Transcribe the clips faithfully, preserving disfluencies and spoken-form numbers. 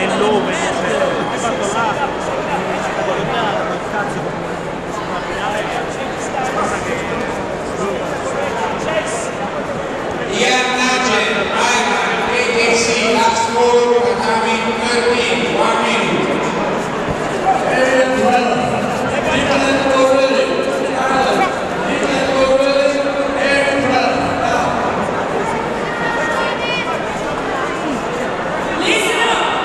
nel nove, cioè, quando là in categoria del calcio sulla finale sembra che Ian Nugent, Ivan, A K C, last score, Katami, thirteen, one minute. Area twelve, Nicolas O'Reilly, Ireland, Nicolas O'Reilly, Area twelve. Listen up!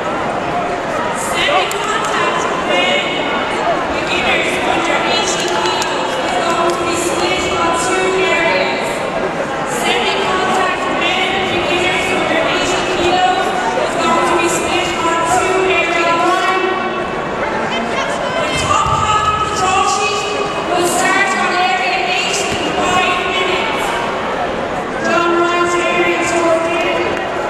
Semi-contact men, beginners under eighteen kilos is going to be split on two areas. Semi-contact men, beginners under eighteen kilos is going to be split on two areas. The top half of the draw sheet will start on area eight in five minutes. John Ryan's area towards the end.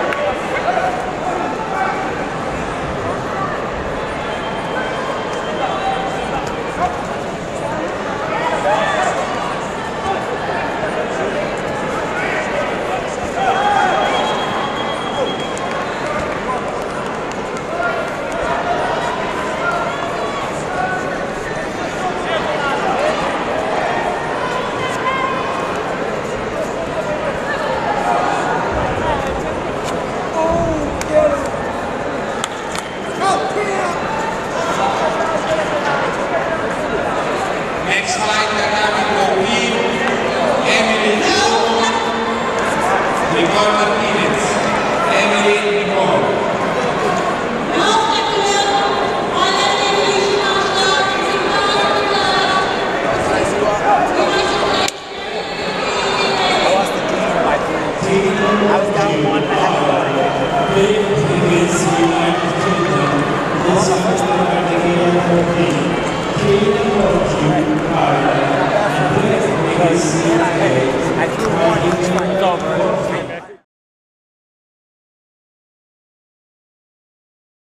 Next fight, Katami Kopi, Emily Nicole, Nicole Martinez, Emily Nicole. I was down one and a half. against the United Kingdom. This is the Kingdom of Ireland, and against the U K. I threw one, it's my cover.